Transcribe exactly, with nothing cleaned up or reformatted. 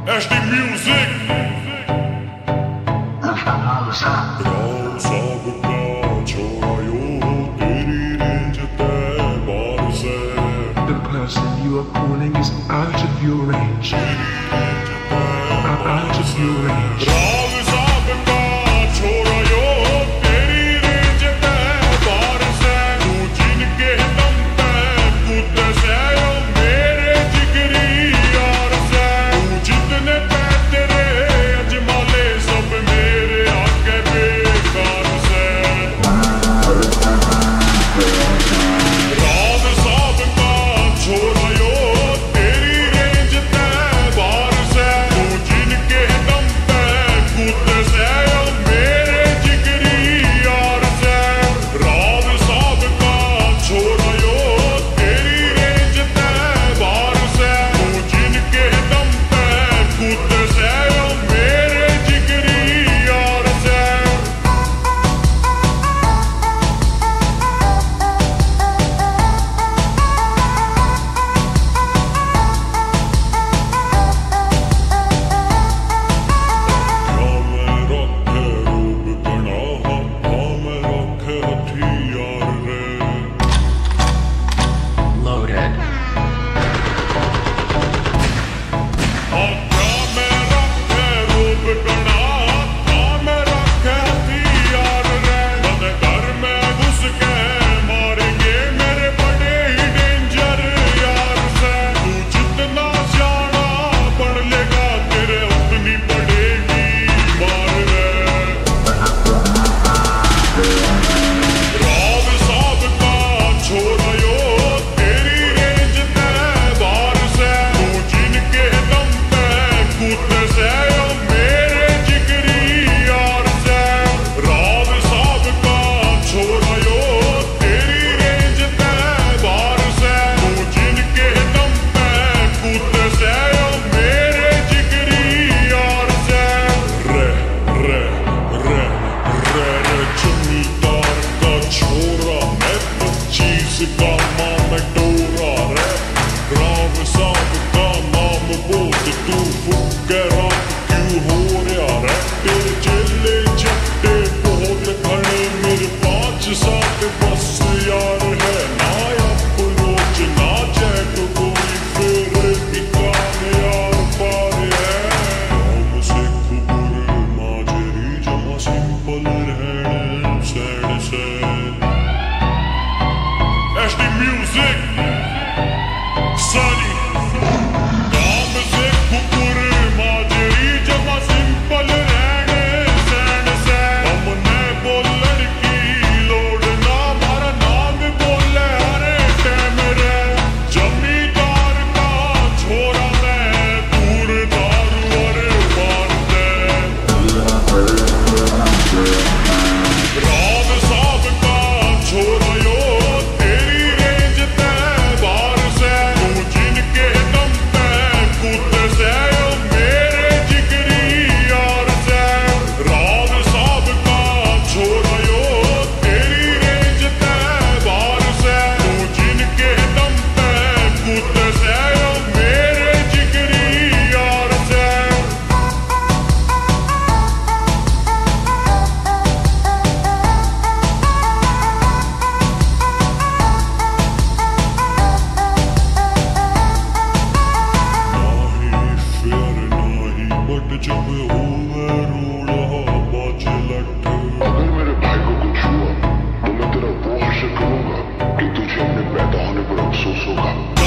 H D Music. Rao साहब का छोड़ा यो तेरी रेंज तय बार से. The person you are calling is out of your range. Out of your range. Rao साहब का छोड़ा यो तेरी रेंज तय बार से. तू जिनके दम पे कूदे से यो मेरे जिगरी यार से. तू जितने पे तेरे अजमा ले सब मेरे आगे बेकार से. राव साहब का छोड़ा यो तेरी रेंज तय बार से. तू जिनके दम पे कूदे से यो मेरे जिगरी यार से. राव साहब का छोड़ा यो तेरी रेंज तय बार से. तू जिनके दम पे कूदे से यो मेरे जिगरी यार से. हाँ मैं रखे रूप बना हाँ मैं रखे हथियार रे. Loaded. हाँ क्या मैं रखे रूप बना हाँ मैं रखे हथियार रे. बंद घर में घुस के मारेंगे मेरे बड़े ही डेंजर यार से. तू जितना सियाना पढ़ लेगा तेरे उतनी पड़ेगी मार रे. राव साहब का छोड़ा यो तेरी रेंज तय बार से. तू जिनके दम पे कूदे से यो मेरे जिगरी यार से. राव साहब का छोड़ा यो तेरी रेंज तय बार से. तू जिनके दम पे कूदे से यो मेरे जिगरी यार से. रे रे रे रे रे जमींदार का छोरा मैं पच्चीस का माँ मैं डोरा रे. राव साहब का नाम बोल तू फुकरा क्यों हो रहा रे. तेरे चेले चट्टे बहुत खड़े मेरे पाँच सात बस यार है. ना अप्रोच ना चैट कोई फेरे की कान यार पार है. नाम से खबर माजरी जमा सिंपल रहने सैड से. H D Music Sunny. नाम से कुकुर माजरी जमा सिंपल रहने सैड से. हमने बोलन की लोड़ ना मारा नाम बोले हरे टाइम रे. जमींदार का छोरा मैं दूर दारू अरे मारते. राव साहब का छोड़ा यो तेरी रेंज तय बार से. तू जिनके दम पे कूदे से यो मेरे जिगरी यार से. राव साहब का छोड़ा यो तेरी रेंज तय बार से. तू जिनके दम पे कूदे से यो मेरे जिगरी यार से. नाही फेर नाही बट जब होवे रोड़ा बाजे लट. अगर मेरे भाई को कुछ हुआ तो मैं तेरा वो हश्र करूंगा कि तुझे अपने पैदा होने पर अफसोस होगा.